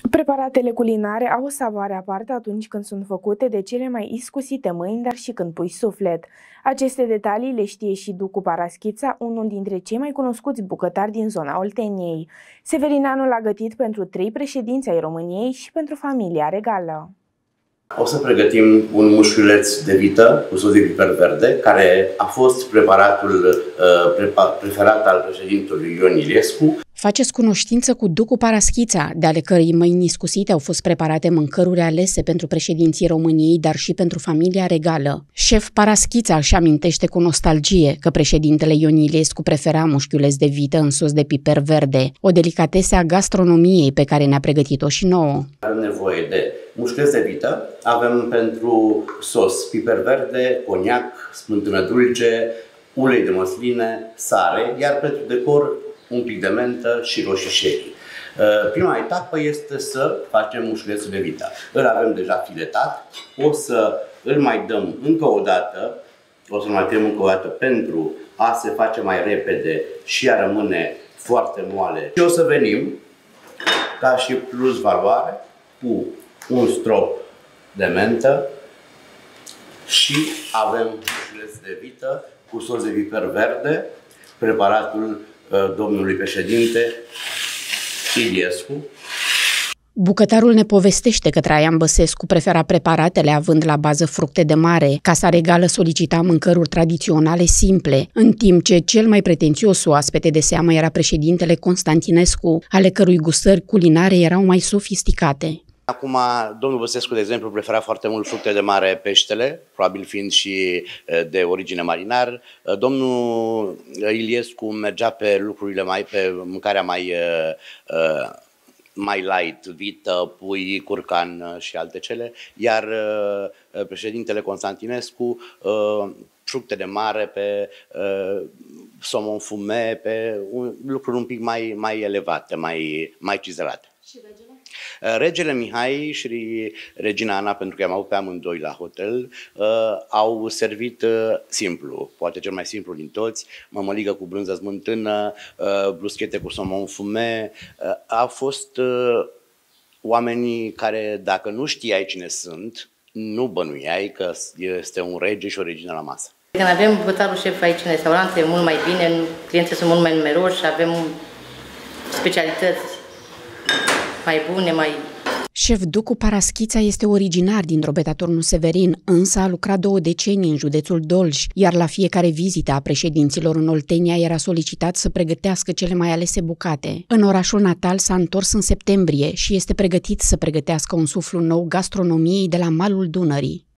Preparatele culinare au o savoare aparte atunci când sunt făcute de cele mai iscusite mâini, dar și când pui suflet. Aceste detalii le știe și Ducu Paraschița, unul dintre cei mai cunoscuți bucătari din zona Olteniei. Severineanul a gătit pentru 3 președinți ai României și pentru familia regală. O să pregătim un mușchiuleț de vită cu sos de piper verde, care a fost preparatul preferat al președintelui Ion Iliescu. Faceți cunoștință cu Ducu Paraschița, de ale cărei mâini iscusite au fost preparate mâncăruri alese pentru președinții României, dar și pentru familia regală. Șef Paraschița își amintește cu nostalgie că președintele Ion Iliescu prefera mușchiuleț de vită în sos de piper verde, o delicatesă a gastronomiei pe care ne-a pregătit-o și nouă. Avem nevoie de mușchiuleț de vită, avem pentru sos piper verde, coniac, smântână dulce, ulei de măsline, sare, iar pentru decor un pic de mentă și roșii sherry. Prima etapă este să facem mușchiulețul de vită. Îl avem deja filetat, o să îl mai dăm încă o dată, pentru a se face mai repede și a rămâne foarte moale. Și o să venim, ca și plus valoare, cu un strop de mentă și avem mușchiuleț de vită cu sos de piper verde, preparatul domnului președinte Iliescu. Bucătarul ne povestește că Traian Băsescu prefera preparatele având la bază fructe de mare. Casa regală solicita mâncăruri tradiționale simple, în timp ce cel mai pretențios oaspete de seamă era președintele Constantinescu, ale cărui gustări culinare erau mai sofisticate. Acum, domnul Băsescu, de exemplu, prefera foarte mult fructe de mare, peștele, probabil fiind și de origine marinar. Domnul Iliescu mergea pe lucrurile pe mâncarea mai light, vită, pui, curcan și alte cele, iar președintele Constantinescu fructe de mare, pe somon fume, pe lucruri un pic mai elevate, mai cizelate. Și regele? Regele Mihai și regina Ana, pentru că am avut pe amândoi la hotel, au servit simplu, poate cel mai simplu din toți, mămăligă cu brânză smântână, bruschete cu somon fume. Au fost oamenii care, dacă nu știai cine sunt, nu bănuiai că este un rege și o regină la masă. Când avem bucătarul șef aici în restaurant, e mult mai bine, clienții sunt mult mai numeroși, avem specialități mai bune, mai... Șef Ducu Paraschița este originar din Drobeta Turnu Severin, însă a lucrat 2 decenii în județul Dolj, iar la fiecare vizită a președinților în Oltenia era solicitat să pregătească cele mai alese bucate. În orașul natal s-a întors în septembrie și este pregătit să pregătească un suflu nou gastronomiei de la malul Dunării.